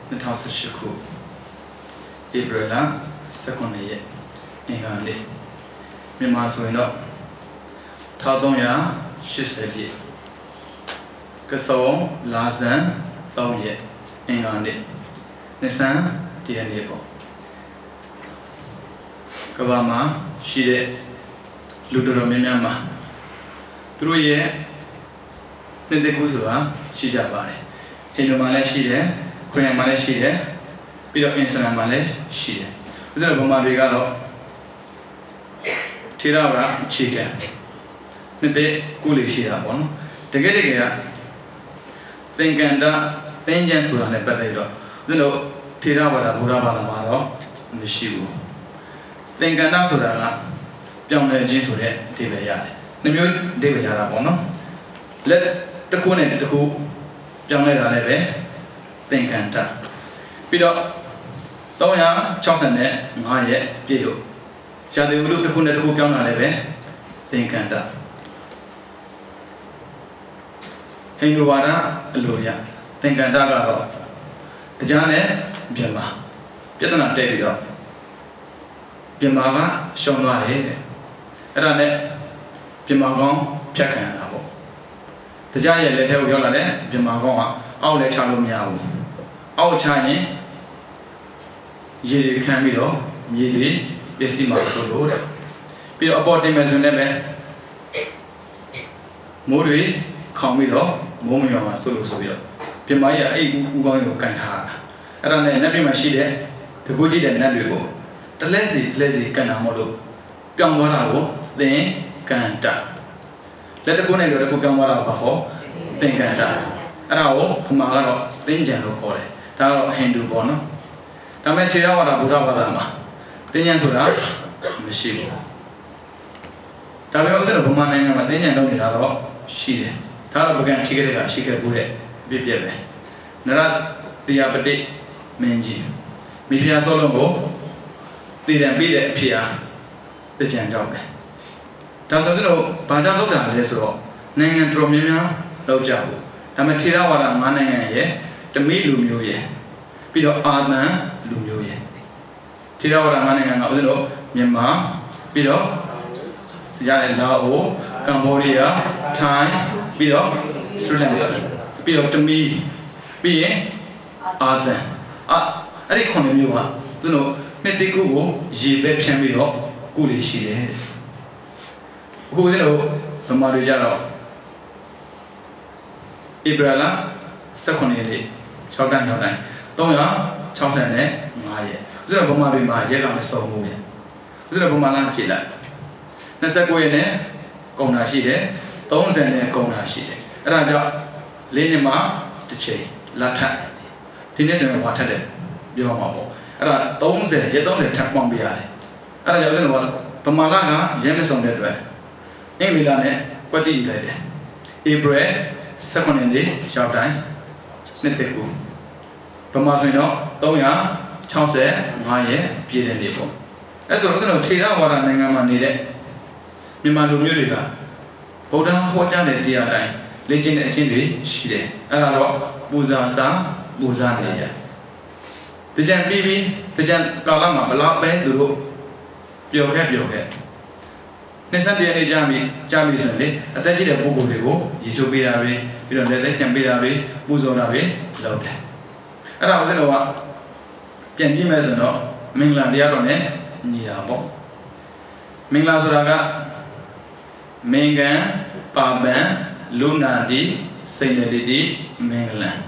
2019 April 2nd year England Myanmar so in Tadongya Shisabi Kasaw Lazan Tawye England Nisan DNA Kawama Shide Ludoro Myanmar through ye Nindekuzua Shijabare Hindu Malay Shide Korean Malay Shide Pido Insana Malay Shide Zerabama Regalo Tirara Chica Ninde Kuli Shida one the Gedega Think and Vengeance Sura Nepatado Zeno Tirabara Burabala Maro the Shibu Think and Nasura Young Jinsure Devaya the Mu Devaya Bono Let the Kune the Ku Young Leve Think and Pido Toya Chosane Maye Pido Shall they look the Kune the Ku Young Leve Think and Hinduara Luria Think and Dagaro The Jane Biama Pietana Davido Biamaga Shonware Rane Bimagon Piakan The giant letter Yolade Bimagon All the Chalumiao All China Yiri Camilo Yiri Besima Solo Be about them as you never Muri Camilo Mumio Solo Soyo Pimaya Ugoyo Kanha Rane Nabi Mashide The Goody and Nabigo The lazy Kanamodo Piangwara Then Kanta Let the Kune the Kukamara before think and Rao Pumagaro then General Kore Taro Hindu Bono Tametira Budabadama then Yansura Machine Tabi was a woman and a then Yano she Taro began Kigga Shika Bude Bibiebe Narat the Abade Menji Mibia Solombo didn't beat it Pia the Janjob Tasano Pada Loga Lesro Nang and Tromina Lojabu Tamatira Wara Manang the me Lumue Pido Adna Lumue Tirawara Manang and Ozino Myanmar Pido Lao Cambodia Thai Pido Sri Lanka Pido to me being Adna I economy you are you know Netiku Jibe Chambido Kuli Shide Who's the Marijaro Ibrala, secondly, Chowdan Yodan, Toya, Chowsane, Maya, Zerabomari Maja, and so moving. Zerabomala Chila. Nasakoene, Kona Shide, Tonsane, Kona Shide, Raja, Lenima, the Che, Lata, Tinesen Water, Yomabo, Ara Tonse, Yeton, Tapombiai. Ara Yasan, Pamalaga, Yemeson that way. Emilane, what did you let it? Ibre, secondly, Chowdine, Neteku. Tomasino, Toya, Chauce, Maye, Pied and Lipo. As also Tira, what I name needed. Mimalu Muriga. Boda, what are the dear Legend and Chimney, Shide, Alalo, Buzasa, Buzania. The Jan Bibi, the Jan Kalama, Bala, Ben, Duru, Yoke. Nesan the Jami Sunday, attached a book of the go, Yitubirabe, you don't let them be away, Buzorabe, loved. And I was in a walk. Pianji Masono, Mingland Diarone, Niabo. Minglazoraga, Mengan, Paban, Lunadi, Saint Lady, Mingland.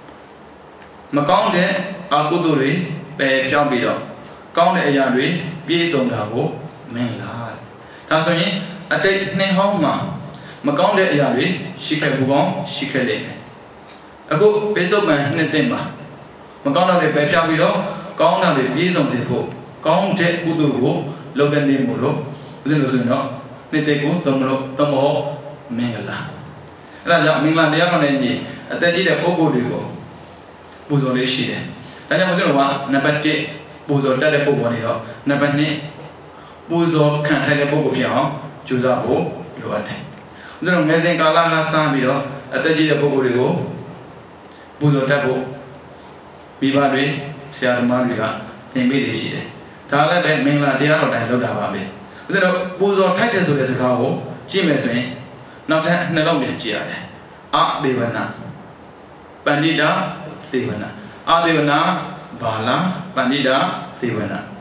Maconde, Akuduri, Pe Piambido, Conde Ayari, Biesondago, Mingland. That's why I take Nehoma. Maconde Yari, Shikabuon, Shikale. A good base of man, Netemba. Macona de Pepiabido, Gona de Bison Zipo, Conte Udugo, Logan de Muro, Zenusino, Neteku, Tomo, Mengala. Raja Mingland Yamanji, a teddy de Obudigo, Buzo de Shide. And I was in one, Napate, Buzo de Pobonio, Napane. Buzo can't tell a book of Piao, Juzabo, Luate. The amazing Kalana Sambido, a Taji Bogorigo, Buzo Tabo, မိဘတွေဆရာသမားတွေကသင်ပေးနေရှိတယ်ဒါလည်းပဲမင်္ဂလာတရားတော်တိုင်းလုပ်တာပါပဲဦးဇင်းတို့ပူဇော်ထိုက်တယ်ဆိုတဲ့စကားကိုကြည့်မယ်ဆိုရင်နောက်ထပ်နှလုံးပြန်ကြည့်ရတယ်အဒေဝနာပန္နိတာသေဝနာအဒေဝနာဘာလာပန္နိတာသေဝနာ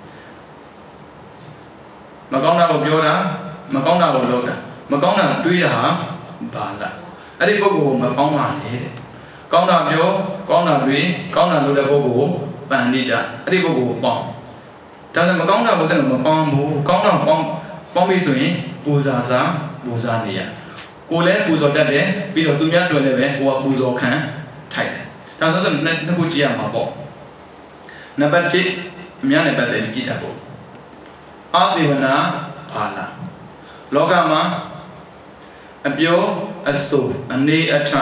မကောင်းတာကိုပြောတာမကောင်းတာကိုလုပ်တာမကောင်းတာတွေးတာဟာဘာလာအဲ့ဒီပုဂ္ဂိုလ်ကိုမပေါင်းပါနဲ့တဲ့ကောင်းတာပြောကောင်းတာတွေးကောင်းတာလုပ်တဲ့ပုဂ္ဂိုလ်ကိုပန္နိတာအဲ့ဒီပုဂ္ဂိုလ်ကိုပေါင်းဒါဆိုမကောင်းတာကိုစလို့မပေါင်းဘူးကောင်းတာပေါင်းပြီဆိုရင်ပူဇာစာပူဇာနေရကိုလည်းပူဇော်တတ်တယ်ပြီးတော့သူများတွေ့လည်းပဲကိုကပူဇော်ခံထိုက်တယ်ဒါဆိုနှစ်ခုကြည့်ရမှာပေါ့နံပါတ်1အများနဲ့ပတ်သက်ပြီးကြည့်တတ်ဖို့အာသေဝနာဘာလာလောကမှာအပြောအဆိုအနေအထံ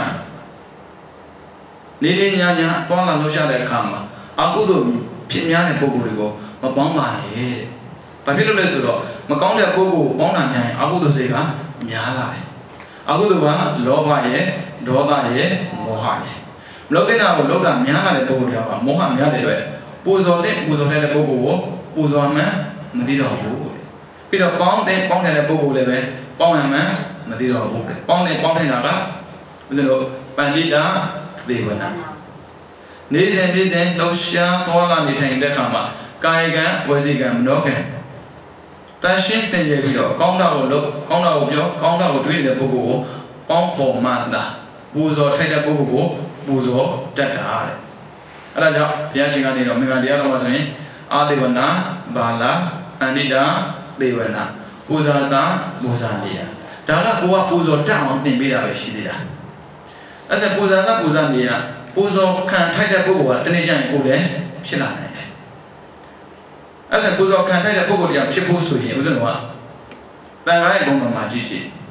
နေနေညာညာတွားလာလို့ရတဲ့အခါမှာအကုသိုလ်ဖြစ်များတဲ့ပုဂ္ဂိုလ်တွေကိုမပေါင်းပါနဲ့တဲ့ဘာဖြစ်လို့လဲဆိုတော့မကောင်းတဲ့ပုဂ္ဂိုလ်ပေါင်းတာများရင်အကုသိုလ်စိတ်ကများလာတယ်အကုသိုလ်ကလောဘရဲ့ဒေါသရဲ့မောဟရဲ့မလုပ်တဲ့နာကိုလုပ်တာများလာတဲ့ပုဂ္ဂိုလ်တွေကမောဟများတဲ့အတွက်ပူဇော်တဲ့ပုဂ္ဂိုလ်ကိုပူဇော်မှန်းမသိတော့ဘူးတဲ့ပြီးတော့ပေါင်းတဲ့ပုဂ္ဂိုလ်လည်းပဲပေါင်းရမှန်းမသိတော့ဘူးတဲ့ပေါင်းတဲ့တာကဦးဇင်းတို့ပန္နိတာသေဝနာနေစဉ်ပြည့်စဉ်လှူရှားသွားလာနေထိုင်တဲ့အခါမှာကာယကံဝစီကံမနောကံတန်ရှင်းစင်ကြယ်ပြီးတော့ကောင်းတာကိုလုပ်ကောင်းတာကိုပြောကောင်းတာကိုတွေးနေတဲ့ပုဂ္ဂိုလ်ကိုပေါင်းဖော်မှတာပူဇော်ထိုက်တဲ့ပုဂ္ဂိုလ်ကိုပူဇော်တတ်တာတဲ့အဲ့ဒါကြောင့်ဘုရားရှင်ကနေတော့မင်္ဂလာတရားတော်မှာဆိုရင်အာသေဝနာဘာလာအန္တိတာသေဝနာပူဇာစာပူဇာနေရဒါကကိုကပူဇော်တတ်အောင်သင်ပေးတာပဲရှိသေးတာအဲ့ဒါပူဇာစာပူဇာနေရပူဇော်ခံထိုက်တဲ့ပုဂ္ဂိုလ်ကတနေ့ကျရင်ကိုယ်လည်းဖြစ်လာနိုင်တယ်အဲ့ဒါပူဇော်ခံထိုက်တဲ့ပုဂ္ဂိုလ်တရားဖြစ်ဖို့ဆိုရင်ဦးဇင်းတို့ကတန်ခါရဲ့ဘုံတော်မှာကြည့်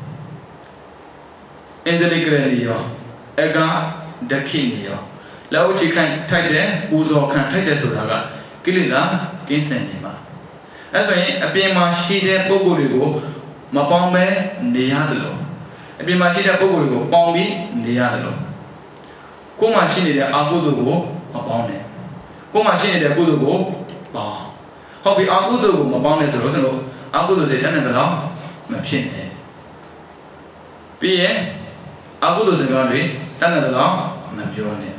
အင်ဇလိကရလီယောအကဒခိနီယောလောက်ချိခံထိုက်တဲ့ပူဇော်ခံထိုက်တဲ့ဆိုတာကကိလေသာကင်းစင်နေမှာအဲ့ဆိုရင်အပြင်မှာရှိတဲ့ပုဂ္ဂိုလ်တွေကိုမပေါင်းပဲနေရတယ်လို့အပြင်မှာရှိတဲ့ပုဂ္ဂိုလ်တွေကိုပေါင်းပြီးနေရတယ်လို့ကိုယ်မှာရှိနေတဲ့အကုသိုလ်ကိုမပေါင်းနဲ့ကိုယ်မှာရှိနေတဲ့ကုသိုလ်ကိုပေါင်းဟုတ်ပြီအကုသိုလ်ကိုမပေါင်းနဲ့ဆိုတော့အကုသိုလ်တွေတန်းနေတော့မဖြစ်နဲ့ပြီးရင်အကုသိုလ်စကားတွေတန်းနေတော့မပြောနဲ့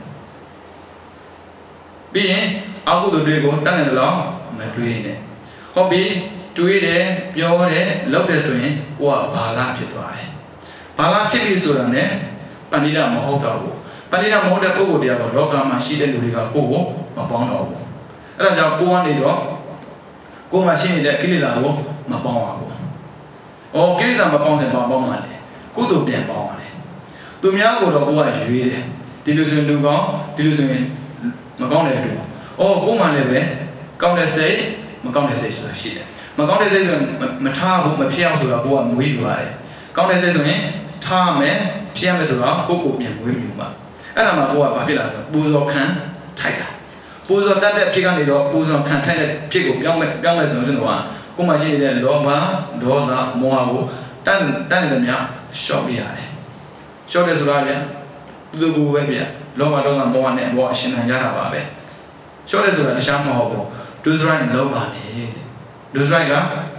ပြီးရင်အကုသိုလ်တွေကိုတန်းနေတော့မတွေးနဲ့ဟုတ်ပြီတွေးတယ်ပြောတယ်လုပ်တယ်ဆိုရင်ကိုကဘာလာဖြစ်သွားတယ်ဘာလာဖြစ်ပြီဆိုတာ ਨੇ ပဏိဒမဟုတ်တော့ဘူးပဏိဒမဟုတ်တဲ့ပုဂ္ဂိုလ်တရားကလောကမှာရှိတဲ့လူတွေကကိုယ်ကိုမပေါင်းတော့ဘူးအဲ့ဒါကြောင့်ကိုကနေတော့ကိုယ်မှာရှိနေတဲ့ကိလေသာကိုမပေါင်းပါဘူး။ကိလေသာမပေါင်းရင်တော့ပေါင်းမှာလေကုသိုလ်ပြန်ပေါင်းရတယ်။သူများကိုတော့ကိုယ်ကရွေးတယ်ဒီလိုဆိုရင်လူကောင်းဒီလိုဆိုရင်မကောင်းတဲ့လူ။ကိုယ်မှလည်းပဲကောင်းတဲ့စိတ်မကောင်းတဲ့စိတ်ဆိုတာရှိတယ်။မကောင်းတဲ့စိတ်ဆိုရင်မထားဘူးမဖြစ်အောင်ဆိုတော့ကိုယ်ကမွေးယူရတယ်။ကောင်းတဲ့စိတ်ဆိုရင်ထားမယ်ဖြစ်ရမယ်ဆိုတော့ကိုယ်ပြန်မွေးယူမှာ။အဲ့ဒါမှကိုယ်ကဘာဖြစ်လာဆိုပူဇော်ခံထိုက်တာပူဇော်တတ်တဲ့ဖြစ်ကနေတော့ပူဇော်ခံထိုက်တဲ့ဖြစ်ကိုပြောင်းမယ်ဆိုတော့ကိုယ်မှရှိနေတဲ့လောဘဒေါသမောဟကိုတန်းနေတဲ့များရှော့ပြရတယ်ရှော့တယ်ဆိုတာလည်းသူတို့ပဲပြလောဘဒေါသမောဟနဲ့ဘောအရှင်နိုင်ရတာပါပဲရှော့တယ်ဆိုတာတခြားမဟုတ်ဘူး do right လောဘနဲ့ do right က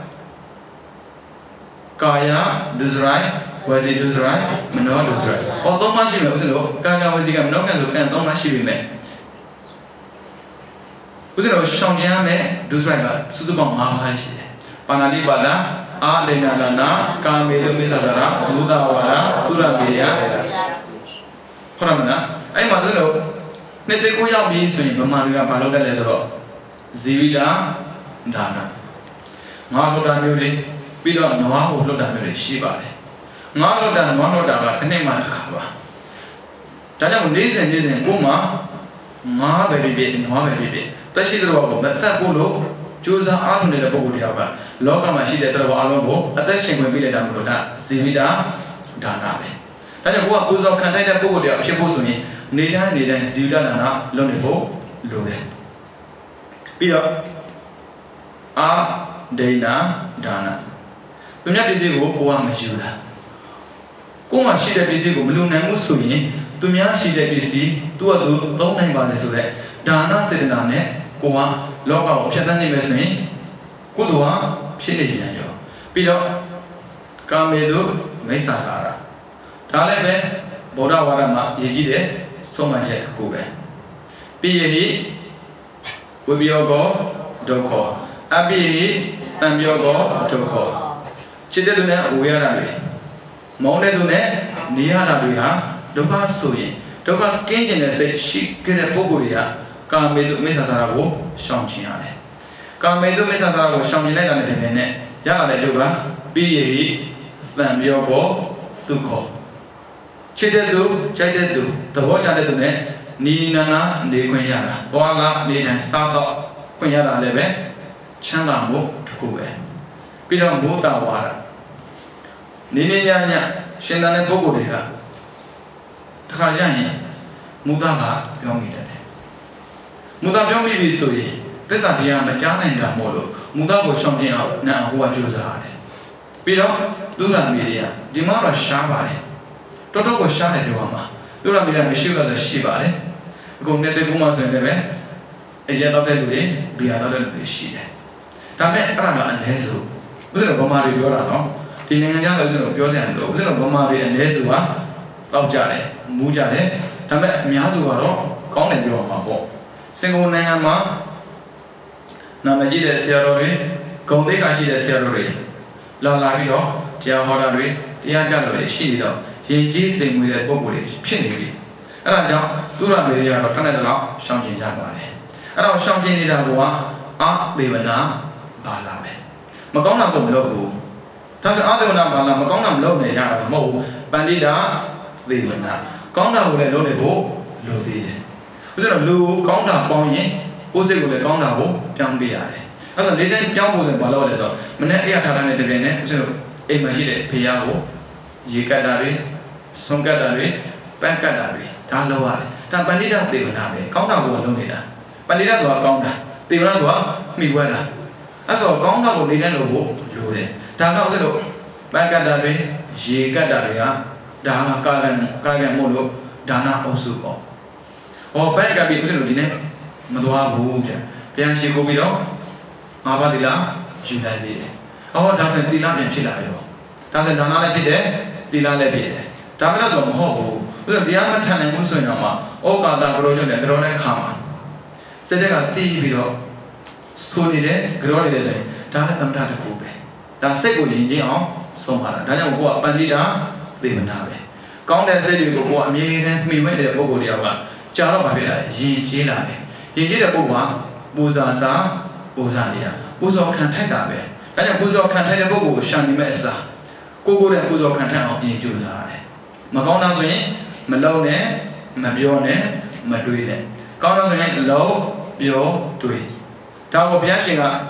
ကာယ do right ဝစီ do right မနော do right သုံးပါးရှိမယ်ဦးဇင်းတို့ကာယဝစီကမနောကံဆိုကံသုံးပါးရှိပြီမဲ့ဦးဇင်းတို့ရှောင်ကျမ်းမဲ့ဒုစရိုက်ကစုစုပေါင်း5ပါးရှိတယ်။ပါဏာတိပါဒအာလိဏနာနာကာမေတုမိစ္ဆာဒရာဘုဒ္ဓဝါဒသုရမေယဟုတ်တယ်မလားအဲ့မှာဦးဇင်းတို့နှစ်သိကိုရောက်ပြီဆိုရင်ဗမာတွေကဘာလုပ်တတ်လဲဆိုတော့ဇီဝိတာဒါနငါလှုပ်တာမျိုးတွေပြီးတော့နွားကိုလှုပ်တာမျိုးတွေရှိပါတယ်။ငါလှုပ်တာနွားလှုပ်တာကတစ်နှစ်မှတစ်ခါပါ။ဒါကြောင့်နေ့စဉ်ကိုမှငါပဲဖြစ်နွားပဲဖြစ်တရှိတဲ့ဘောကိုမသက်ဖို့လို့ကြိုးစားအားထုတ်နေတဲ့ပုဂ္ဂိုလ်တယောက်ကလောကမှာရှိတဲ့တရားဘောအလုံးကိုအသက်ရှင်ခွင့်ပေးလိုက်တာမလို့ဒါဇီဝိတာဒါနပဲ။ဒါကြောင့်ကိုကပူဇော်ခံထိုက်တဲ့ပုဂ္ဂိုလ်တယောက်ဖြစ်ဖို့ဆိုရင်နေတိုင်းဇီဝိတာဒါနလုပ်နေဖို့လိုတယ်။ပြီးတော့အာဒိဏဒါနသူများပစ္စည်းကိုကိုကမယူတာ။ကိုမှရှိတဲ့ပစ္စည်းကိုမလူနိုင်မှုဆိုရင်သူများရှိတဲ့ပစ္စည်းသူကသူသုံးနိုင်ပါစေဆိုတဲ့ဒ Dana Sedane, Goa, Loga, Piatani Mesni, Kudua, Piliano, Pido, Kamedu, Mesasara. Talebe, Boda Warama, Yigide, Somajet Kube. Pihi, Wibiogo, Doko, Abi, Ambiogo, Doko. Chidedune, Uyarari. Maunedune, Niaraduha, Doka Sui, Doka Kinjin said she get a Poguria, Kamedu Mesasarago, Shamchiane. Kamedu Mesasarago, Shamina and the Nene, Yala Yoga, Pihi, Ambiogo, Suko. Chidedu, Chidedu, the Wajadune, Nina, Niquayana, Boala, Nidan, Sato, Quayana Leve, Chandamu, Tukube. Pidam Buta Wara. Niniana, Shendane Boguria. Takayani, Mudaka, Yomida. Muda Yomi Sui, this idea, Majana and Damolo, Mudako Shomkin out now who are Josare. Pidam, Duran Media, Dimara Shabare. Toto was shot at Duama. Dura Mira Mishiva the Shibare. Go net the Gumas and the men. A yet of the day, be another Shide. Tame Rama and Hezu. Was it a Bomari Yorano? The Nanga was in Yosando, was it a Bomari and Hezua? Faujare, Mujare, Tame Miazuaro, Conan Yomabo. Single Nangama Namajida Sierrori, Kondekashi the Sierrori. La Lavio, Tia Horari, Tia Gallery, Shido. Ye thing with a bogey, Pinny. And I don't do not be a Canada, something that way. And I was something in that war, they were now, Balame. Magona Lobu. That's the other one, Magona Low, they are the Mo, Bandida, they were now. Gona would have known it all, Lodi. Was it a blue, Gona Bonnie, who's it with a Gona, young Biare? As a little young woman, Balozo, Manetia Tarana de Vene, a machine, Piago, Yikadari. Songadari, Pankadari, Talawari, Tampandida, they will have a counter will look at. Pandidas were counter, they were me weather. As a counter will need a logo, Lure. Takazo, Pankadari, Yikadaria, Dana Kagan Molo, Dana Osuko. Or Pankabi, Madua Buja, Pianchi Gobido, Abadilla, Judade. Oh, doesn't Dila and Chilayo. Doesn't Dana Pide, Dila Lepide. Tavalas of Hobo, with the Yamatan and Musunama, Okada Grojan and Grone Kama. Sedega Tibido, Sunide, Gronide, Tanatam Tatakupe. That Sego Jinjin, Somara, Daniel Goa Pandida, Limanave. Count said you go a million, me went a Bogodia, Charabavilla, Yinjilane. Yinjila Boa, Buzasa, Buzania, Buzo Cantagabe. Daniel Buzo Cantagabo, Shani Mesa. Google and Buzo Cantano in Juzare. Magona Swing, Malone, Mabione, Maduine. Gona Swing, low, bio, to it. Tower Piachinga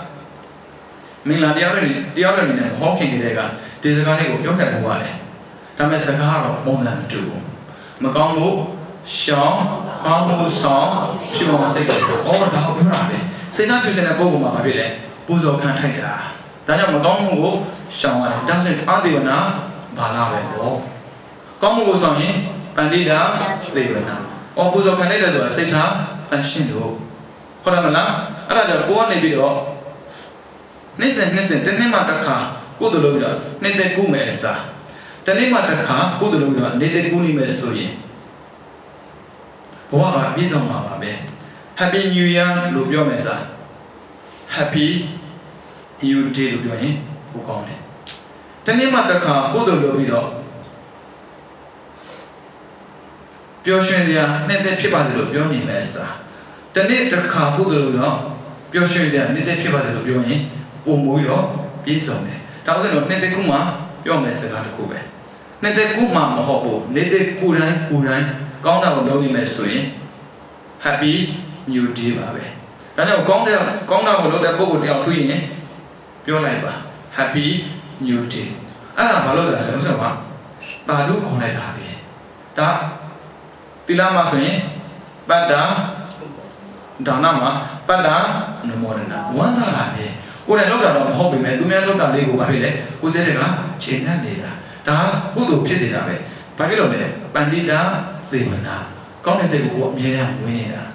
Mila the other minute, Hawking Dega, Disagani, Yoka Wale. Tamasakaro, more than two. Magongo, Shaw, Congo song, she won't say, all the Hobby. Say not to send a Bogoma, Buzo can't take that. Daniel Magongo, Shaw, doesn't Adivana, Balave. Come goes on in, Bandida, Slavena. Or Buzo Canada or Seta, and Shindo. Horamala, another go on a video. Listen, the name of the car, go to Loda, Nete Gumesa. The name of the car, go to Loda, Nete Gunimesoye. Poa, Bizoma, Happy New Year, Lubio Mesa. Happy New Day, Lubio, who called it. The name of the car, go to Lobido. Pioshenzia, Nete Pibazilo, Bioni Mesa. The name the car, Pudulo, Pioshenzia, Nete Pibazilo, Bioni, Umulo, Bizone. Thousand of Nete Kuma, your Mesa Kube. Nete Kuma, Hobo, Nete Kuran, Gona Lodi Mesui. Happy New Divabe. And I've gone there, Gona Bogo de Alquine, Biolaiba. Happy New Day. Ah, Baloda Sensama. Badu Konadabi. Da Tilama Sui, Bada Danama, Bada, no more than that. One day, when I looked at the hobby, I looked at the Lego Babile, who said, China Leda, Da, who do Pisinabe, Pagilone, Bandida, Thimana, Connesego, Mina, Winina,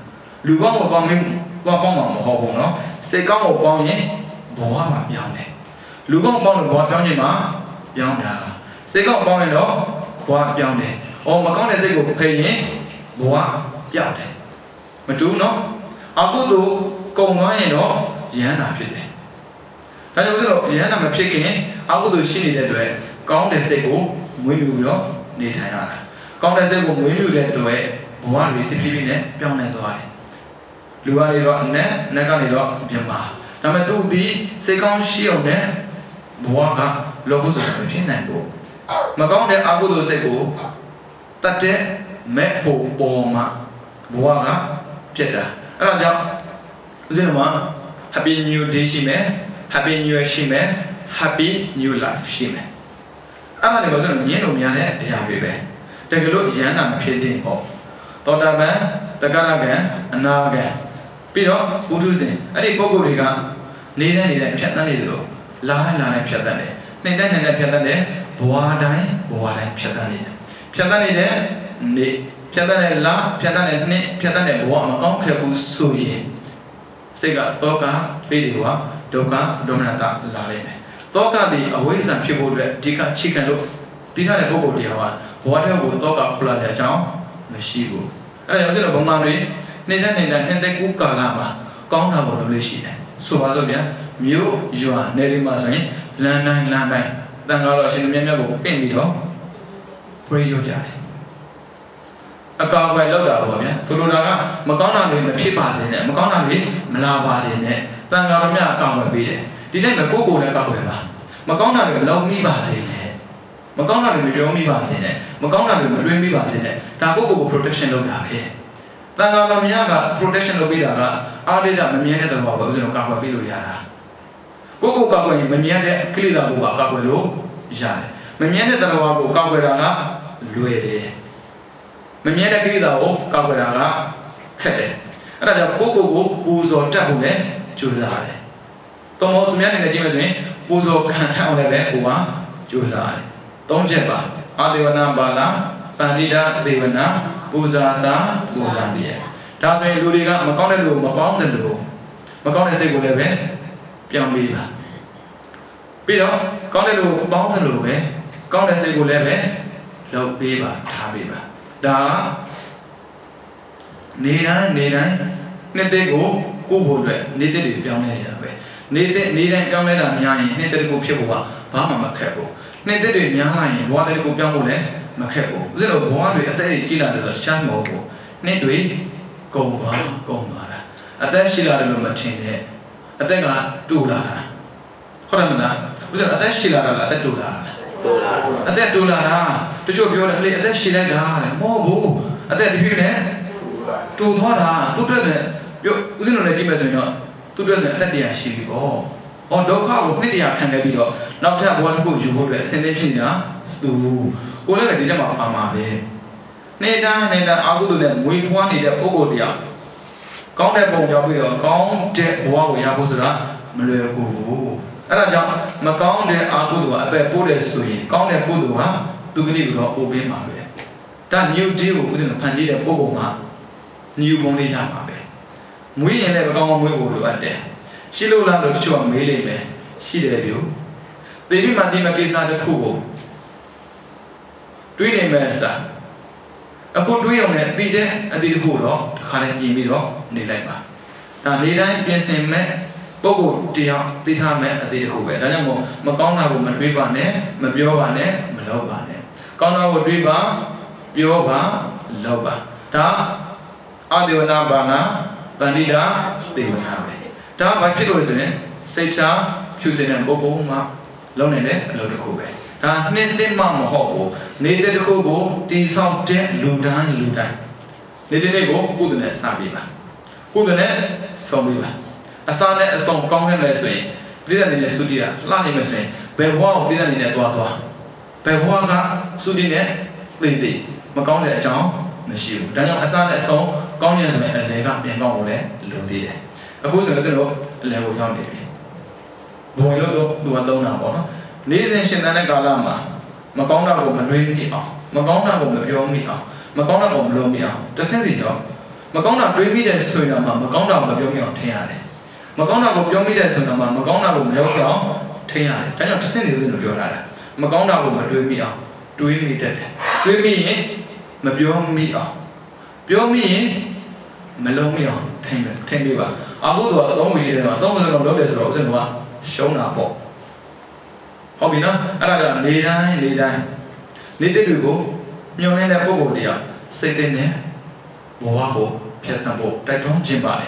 လူကောင်းကိုပေါင်းမှာမဟုတ်ဘူးနော်စိတ်ကောင်းကိုပေါင်းရင်ဘဝမှာပြောင်းတယ်လူကောင်းပေါင်းလို့ဘဝပြောင်းခြင်းမှာပြောင်းတာစိတ်ကောင်းပေါင်းရင်တော့ဘဝပြောင်းတယ်အော်မကောင်းတဲ့စိတ်ကိုဖိရင်ဘဝပြောင်းတယ်မတူးနော်အကုသို့ကုံသွားရင်တော့ယဟန္တာဖြစ်တယ်ဒါကြောင့်ဆိုတော့ယဟန္တာမဖြစ်ခင်အကုသို့ရှိနေတဲ့အတွက်ကောင်းတဲ့စိတ်ကိုမွေးမြူပြီးတော့နေထိုင်ရတာကောင်းတဲ့စိတ်ကိုမွေးမြူတဲ့အတွက်ဘဝတွေတဖြည်းဖြည်းနဲ့ပြောင်းလဲသွားတယ်လူရတွေတော့နက်ကနေတော့ပြင်ပါဒါပေမဲ့သူဒီစိတ်ကောင်းရှိအောင်နဲ့ဘဝကလောကုဆိုတာမဖြစ်နိုင်ဘူးမကောင်းတဲ့အကုသိုလ်စိတ်ကိုတတ်တဲ့မဲ့ဖို့ပေါ်မှာဘဝကဖြစ်တာအဲ့ဒါကြောင့်ဦးဇင်းတို့က Happy New Day ရှိမယ် Happy New Year ရှိမယ် Happy New Life ရှိမယ်အဲ့ဒါတွေဆိုတော့ညင်းလို့များတဲ့အရာတွေပဲတကယ်လို့ရဟန္တာမဖြစ်သေးဘူးသောတာပန်တက္ကရာကံအနာကံပြီးတော့ပုထုဇဉ်အဲ့ဒီပုဂ္ဂိုလ်တွေကနေတဲ့ဖြတ်တန်းနေတယ်လို့လာတိုင်းဖြတ်တန်းတယ်နှိမ့်တဲ့ဖြတ်တန်းတယ်ဘဝတိုင်းဖြတ်တန်းနေတယ်ဖြတ်တန်းနေတဲ့နေ့ဖြတ်တန်းတဲ့လဖြတ်တန်းတဲ့နှစ်ဖြတ်တန်းတဲ့ဘဝမကောင်းခဲ့ဘူးဆိုရင်စိတ်ကတောကပိဋိဝဒုက္ခဒေါမနတလာလိမ့်မယ်တောကသည်အဝိဇ္ဇာဖြစ်ဖို့အတွက်အဓိကချိခံလို့တည်ထားတဲ့ပုဂ္ဂိုလ်တရားကဘဝထဲကိုတောကဖလာတဲ့အကြောင်းမရှိဘူးအဲ့ဒါကြောင့်ဆိုတော့ဘုံမှန်တွေနေတဲ့နှစ်ကူကာလမှာကောင်းတာပေါ်လို့ရှိတယ်ဆိုပါစို့ဗျာမြို့ရွာနယ်တွေမှာဆိုရင်လမ်းတိုင်းတန်ခါတော့အရှင်မြတ်ကိုပင့်ပြီးတော့ပရိယောကြတယ်အကာအကွယ်လောက်တာပေါ့ဗျာဆိုလိုတာကမကောင်းတာတွေမဖြစ်ပါစေနဲ့မကောင်းတာတွေမလာပါစေနဲ့တန်ခါတော်မြတ်အကာအကွယ်ပေးတယ်ဒီတိုင်းမှာကိုယ်လည်းအကာအကွယ်ပါမကောင်းတာတွေမလုံးမိပါစေနဲ့မကောင်းတာတွေမပြောမိပါစေနဲ့မကောင်းတာတွေမလွှဲမိပါစေနဲ့ဒါကိုယ့်ကိုယ် protection လုပ်တာပဲတန်ခါတော်မြတ်က protection လုပ်ပေးတာကအားလေးကမမြင်တဲ့တော်ဘာလို့ဆိုတော့ကာကွယ်ပေးလို့ရတာကိုယ့်ကိုယ်ကာကွယ်ရင်မမြင်တဲ့ကိလေသာကိုကာကွယ်လို့ရတယ်မမြင်တဲ့တော်ဘာကိုကာကွယ်တာကလွယ်တယ်မမြင်တဲ့ကိလေသာကိုကာကွယ်တာကခက်တယ်အဲ့ဒါကြောင့်ကိုယ့်ကိုယ်ကိုပူဇော်တတ်ဖို့လည်းကြိုးစားတယ်တော်တော်သူများနေနေကြည့်မယ်ဆိုရင်ပူဇော်ခံအောင်လည်းပဲကိုကကြိုးစားတယ်၃ချက်ပါအာဒေဝနာဘာလာပန္နိဒဒေဝနာပူဇာစာပူဇာပြည့်ဒါဆိုရင်လူတွေကမကောင်းတဲ့လူကိုမပေါင်းတဲ့လူမကောင်းတဲ့စိတ်ကိုလည်းပဲပြောင်းပေးပါပြီးတော့ကောင်းတဲ့လူကိုပေါင်းတဲ့လူပဲကောင်းတဲ့စိတ်ကိုလည်းပဲလုပ်ပေးပါထားပေးပါဒါနေတိုင်းနှစ်သက်ကိုကိုဖို့အတွက်နေတဲ့တွေပြောင်းလဲနေတာပဲနေတိုင်းပြောင်းလဲတာများရင်နှစ်သက်ကိုဖြစ်ဖို့ကဘာမှမခက်ဘူးနှစ်သက်တွေများလာရင်ဘဝတဲ့ကိုပြောင်းဖို့လည်းမခက်ဘူးဥစ္စာတော့ဘဝတွေအသက်ကြီးလာတယ်ဆိုရှားမဟုတ်ဘူးနှစ်တွေကုန်သွားတာအသက်ရှိလာတယ်လို့မထင်နဲ့အသက်ကတူလာတာဟုတ်တယ်မလားဥစ္စာအသက်ရှိလာတာလားအသက်တူလာတာအသက်တူလာတာတချို့ပြောတယ်လေအသက်ရှိလိုက်တာတဲ့မဟုတ်ဘူးအသက်ဒီဖြစ်နေတူသွားတာသူ့အတွက်ဆိုပြောဥစဉ်လုံးလည်းကြည့်မယ်ဆိုရင်တော့သူ့အတွက်ဆိုအသက်တရားရှိပြီပေါ့ဟောဒုက္ခကိုနှစ်တရားခံခဲ့ပြီးတော့နောက်ထပ်ဘဝတစ်ခုယူဖို့အတွက်အစဉ်သင့်ဖြစ်နေတာသူကိုလည်းဒီတက်မှာပါမှာပဲနေတာအာဟုတုနဲ့ငွေဖွားနေတဲ့ပုဂ္ဂိုလ်တရားကောင်းတဲ့ပုံရောက်ပြီးတော့ကောင်းတဲ့ဘဝကိုရဖို့ဆိုတာမလွယ်ဘူးအဲ့ဒါကြောင့်မကောင်းတဲ့အာဟုတုကအသက်ပိုးတယ်ဆိုရင်ကောင်းတဲ့ကုသိုလ်ကသူကလေးကတော့အိုပေးမှာပဲဒါ new day ကိုဥစဉ်ဖန်တီးတဲ့ပုဂ္ဂိုလ်မှာ new ပုံလေးရမှာပဲမွေးရင်လည်းမကောင်းမွေးဖို့လိုအပ်တယ်ရှိလို့လားလို့တချို့ကမေးလိမ့်မယ်ရှိတယ်ပြောသေပြီးမှဒီမကိစ္စတစ်ခုကိုတွေးနေမယ်စားအခုတွေးရုံနဲ့အတိတဲ့အတိတစ်ခုတော့တစ်ခါလေးပြင်ပြီးတော့နေလိုက်ပါဒါနေတိုင်းပြင်ဆင်မဲ့ပုဂ္ဂိုလ်တရားသိထားမဲ့အတိတစ်ခုပဲဒါကြောင့်မို့မကောင်းတာကိုမတွေးပါနဲ့မပြောပါနဲ့မလုပ်ပါနဲ့ကောင်းတာကိုတွေးပါပြောပါလုပ်ပါဒါအာဒေဝနာဘာနာပန္နိဒဒေဝနာပဲဒါဘာဖြစ်လို့လဲဆိုရင်စိတ်ထားဖြူစင်တဲ့ပုဂ္ဂိုလ်မှလုံးနေတဲ့အလုပ်တစ်ခုပဲဒါနှစ်သိမှမဟုတ်ဘူးနေတဲ့တစ်ခုကိုတီဆောက်တဲ့လူတိုင်းနေတဲ့နေ့ကိုကုသနဲ့စပေးပါကုသနဲ့ဆုံးပေးပါအစားနဲ့အဆုံးကောင်းခဲ့မယ်ဆိုရင်ပြည်သက်နေတဲ့သုတိကလှနေမယ်ဆိုရင်ဘယ်ဘဝကိုပြည်သက်နေတဲ့သွားဘယ်ဘဝကသုတိနဲ့သိမကောင်းတဲ့အကြောင်းမရှိဘူးဒါကြောင့်အစားနဲ့အဆုံးကောင်းနေဆိုရင်အလဲကပြန်ကောင်းဖို့လည်းလိုသေးတယ်အခုဆိုရင်ကျွန်တော်အလဲကိုရောက်နေပြီဘုံလို့တော့သူကသုံးတာပေါ့နော်နေ့စဉ်ရှင်သန်တဲ့ကာလမှာမကောင်းတာကိုမလွှဲမိအောင်မကောင်းတာကိုမပြောမိအောင်မကောင်းတာကိုမလုပ်မိအောင်တဆင့်စီတော့ mà con nào đối với đấy rồi nào mà con nào mà biểu miệng thế à đấy mà con nào cũng biểu miệng đấy rồi nào mà con nào cũng biểu miệng thế à đấy cái nào tất nhiên điều gì nó biểu ra đấy mà con nào cũng đối miệng đấy đối miệng mà biểu miệng mà lâu miệng thêm đi vào 아무도 너무 싫어요. 너무 놀래서 어제 뭐 쇼나 뭐 허비나 알아가 내다이 내대리고 명내내 보고 돼요. 세대네 뭐하고 피했다고 대통 진바네.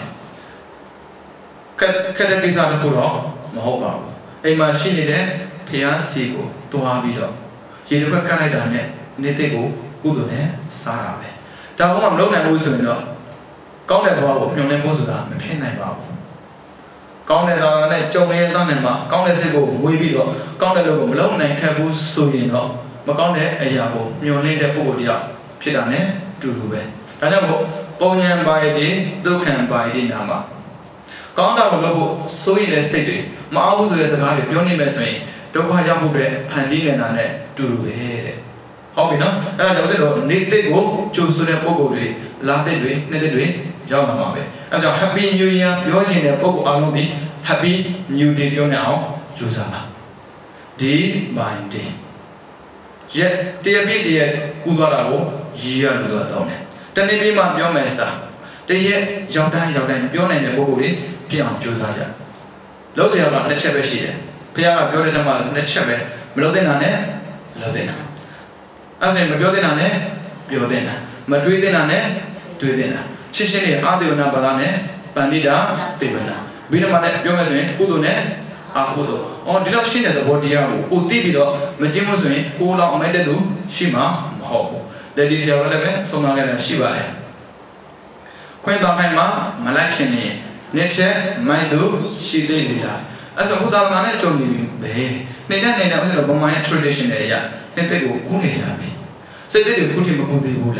그때 기사를 보러 뭐 하고 이마 신이래 피하시고 도와비러 예를 까나이다네 내대고 구도네 살아배. 다음은 lonely 무슨요? Có này vào của mình nên vô sự là mình偏này vào con này là này trông này ta này mà con này sẽ gồm nguy bị đó con này gồm lâu này khai vô sôi gì đó mà con này ấy giờ gồm nhiều nên để vô đi ạ phía đằng này trừ đủ về đó là bộ bao nhiêu bài đi tôi khen bài đi nào mà con nào mà bộ sôi này sẽ đi mà áo vô sự sẽ cái biểu hiện về sôi đâu có ai vô về phản đi này này trừ đủ về họ bị nó đó là nó sẽ được nít tết của chú sôi này vô đi lá tết đuổi nít tết đuổi cho mà về anh cho happy new year nói chuyện này bố anh đi happy new day cho nào chú sao mà đi bài đi giờ tiệp biết đi cú đó là cô year luôn đó này tên này mà biểu mẹ sao đây giờ giàu đây biểu này bố đi phía ông chú sao vậy lâu giờ là nét chép về gì đấy phía ông biểu đây mà nét chép về mà lâu tên nào này lâu tên nào anh xem mà biểu tên nào này biểu tên nào mà đuôi tên nào này đuôi tên nào 신신이 아디오나 바다네 반디다 베베나 비나마네 병에서는 구도네 아구도 디럭 신에도 보디야고 우티비도 머지무스는 고라 오메데도 시마 마하고 레디시아로레베 소마게나 시바레 코인당하이마 말라이신이 네체 마이도 시데리다 그래서 구다만에 좀 네. 내가 무슨 뭐마의 트래디션이야. 내때고 구내야매. 세대도 구티 먹고 되고라.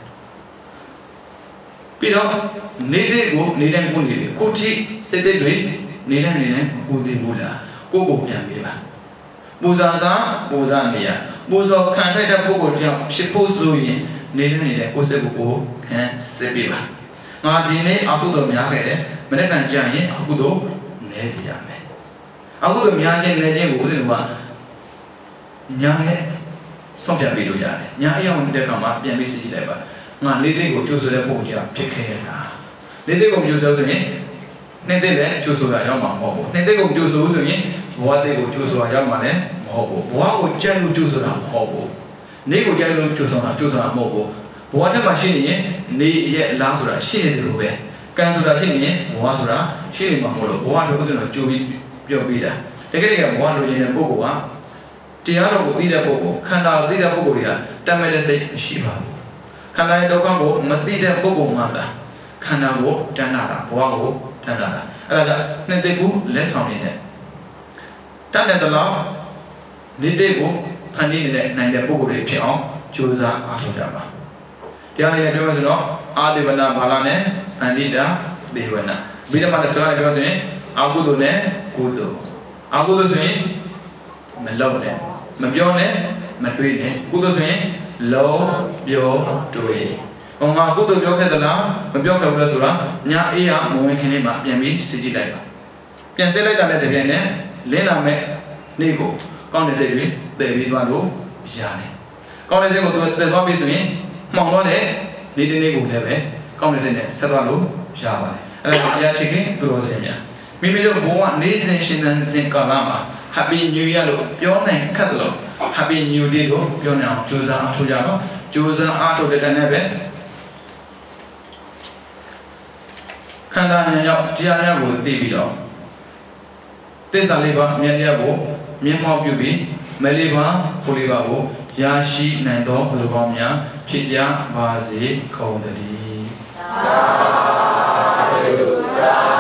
비록 내대고 내는 군이 고치 세대들이 내는 고대고라 고고 변비라 보자니야 보서 칸타이다 보고 저 10%인 내는 고세고 그냥 세비라 나 디네 아구도 미야게 맨날 자인 아구도 내지야매 아구도 미야게 내지 무슨 뭐 냐게 성편비도 야래 냐 이형 될 거만 변비 쓰지 돼 봐. 나 내대고 조소를 보자 피케라. 내대고 조소서니 내대래 조소가 야마 뭐고. 내대고 조소서니 뭐하대고 조소가 야마네 뭐고. 뭐하고 짜루 조소라 뭐고. 내고 짜루 조소라 뭐고. 뭐하대 마시니 네의 라소라 신이대로 ပဲ. 간소라 신이 뭐하소라 신이 뭐로 뭐하도 그들은 조비 뼈비다. 되게 뭐하로 지는 보고가တရားတော်ကိုသိတဲ့ပုဂ္ဂိုလ်ခန္ဓာကိုသိတဲ့ပုဂ္ဂိုလ်တွေကတတ်မဲ့တဲ့စိတ်မရှိပါဘူးခန္ဓာရဲ့ဒုက္ခကိုမသိတဲ့ပုဂ္ဂိုလ်မှသာခန္ဓာကိုတဏှာတာဘဝကိုတဏှာတာအဲ့ဒါကနှစ်သိကူလက်ဆောင်နေတဲ့တတ်တဲ့လောက်နေတဲ့ကိုဖန်တီးနေတဲ့နိုင်တဲ့ပုဂ္ဂိုလ်တွေဖြစ်အောင်ကြိုးစားအားထုတ်ကြပါတရားလေးနဲ့ပြောလို့ဆိုတော့အာဒေဝနာဘာလာနဲ့အန္တိတာဒေဝနာပြီးတော့မှလည်းစကားနဲ့ပြောဆိုရင်အာကုသိုလ်နဲ့ကုသိုလ်အာကုသိုလ်ဆိုရင်မလောက်နဲ့မပြောနဲ့မတွေးနဲ့ကုသိုလ်ဆိုရင်လုံးပြောတွေးဟောငါကုသိုလ်ပြောခဲ့သလားမပြောခဲ့ဘူးလားဆိုတာညာအေးရမဝင်ခင်လေးမှာပြန်ပြီးစစ်ကြည့်လိုက်ပါပြန်စစ်လိုက်တာနဲ့တပြိုင်နက်လင်းလာမဲ့နေ့ကိုကောင်းတဲ့စိတ်တွေတည်ပြီးသွားလို့ရတယ်ကောင်းတဲ့စိတ်ကိုတည်သွားပြီဆိုရင်မှောင်တော့တဲ့နေ့တစ်နေ့ကိုလည်းပဲကောင်းတဲ့စိတ်နဲ့ဆက်သွားလို့ရပါတယ်အဲ့ဒါတရားချစ်ခင်သူတော်စင်များမိမိတို့ဘဝနေ့စဉ်ရှင်သန်စဉ်ကာလမှာHappy New Year လို့ပြောနိုင်ခက်တယ်လို့ Happy New Day လို့ပြောနေအောင်ကြိုးစားအားထုတ်ကြပါကြိုးစားအားထုတ်တဲ့တန်းနဲ့ပဲခန္ဓာဉာဏ်ရောက်တရားများကိုသိပြီးတော့သစ္စာလေးပါးမြတ်တရားကိုမြင်မောက်ပြုပြီးမလေးပါးခိုလေးပါးကိုရရှိနိုင်သောဘုရားကောင်းများဖြစ်ကြပါစေကုန်သတည်း